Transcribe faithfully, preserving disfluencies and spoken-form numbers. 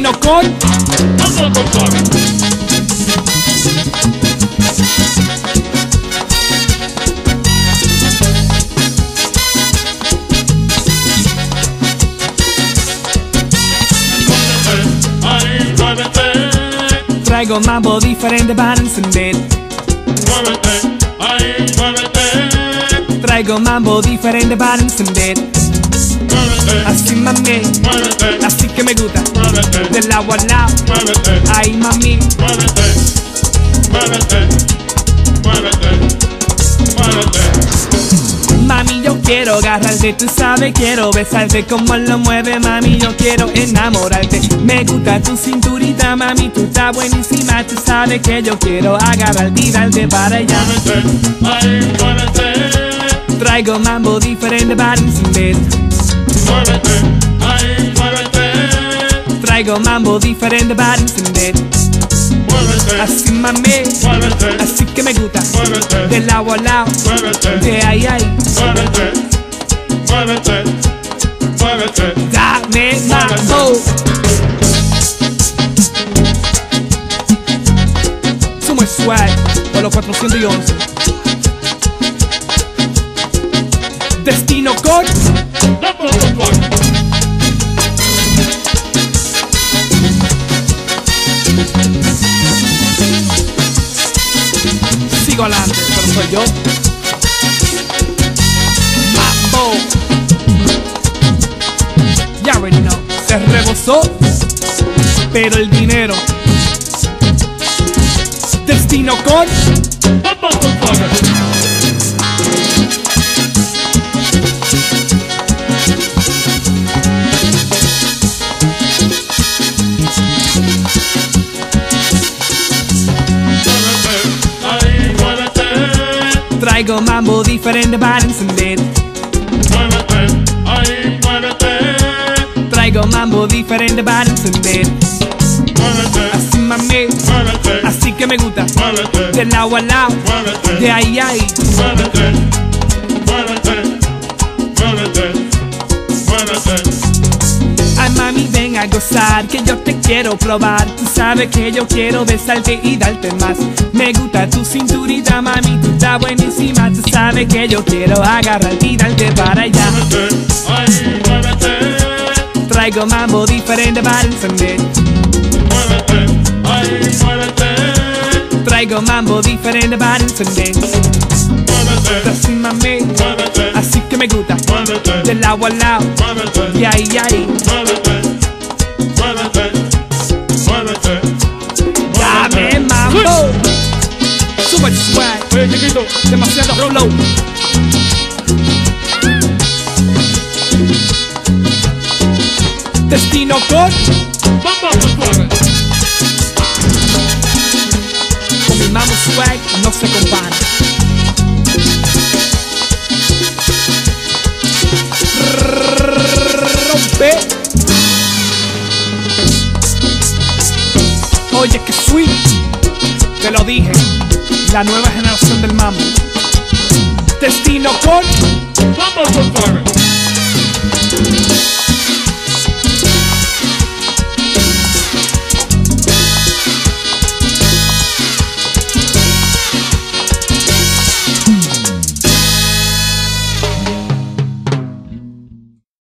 Destino con Mambo con Suave. Ahí, muévete. Traigo mambo diferente para encender. Muévete, ahí, muévete. Traigo mambo diferente para encender. Muévete, Así mami, muévete, así que me gusta. muévete, Del agua al lado, muévete, ay mami. muévete, muévete, muévete, muévete. Mami, yo quiero agarrarte, tú sabes, quiero besarte como lo mueve, mami, yo quiero enamorarte. Me gusta tu cinturita, mami, tú estás buenísima, tú sabes que yo quiero agarrarte y darte para allá. Muévete, ahí, muévete. Traigo mambo diferente para encender. Muévete, ahí, muévete. Traigo mambo diferente para encender. Muévete, Así mami, muévete, así que me gusta. muévete, Del agua al lado, muévete, de ahí a ahí. muévete, muévete, muévete. Dame mambo. Sumo el swag por los cuatrocientos once. Destino con Mambo con Suave. sigo adelante, pero soy yo. Mambo. Ya already know. Se rebosó, pero el dinero. Destino con Mambo con Suave. Traigo mambo diferente para encender. Muévete, ahí, muévete. Traigo mambo diferente para encender. Muévete, Así mami, muévete, así que me gusta. muévete, Del agua al lado, muévete, de ahí a ahí. muévete, muévete, muévete, muévete. Ay mami, ven a gozar, que yo te quiero probar. Tú sabes que yo quiero besarte y darte más. Me gusta tu cinturita, mami, tú estás buenísima. Tú sabes que yo quiero agarrarte y darte para allá. Muévete, ahí, muévete. Traigo mambo diferente para encender. Muévete, ahí, muévete. Traigo mambo diferente para encender. Muévete, Así mami, muévete, así que me gusta. muévete, Del agua al lado, muévete, de ahí a ahí. muévete, muévete, muévete. Dame mambo. Super swag, Oye, chiquito, demasiado flow. Destino con Mambo con Suave. con mi mambo swag no se compara. Rompe. Oye, que sweet. Te lo dije. La nueva generación del mambo. Destino con Mambo con Suave.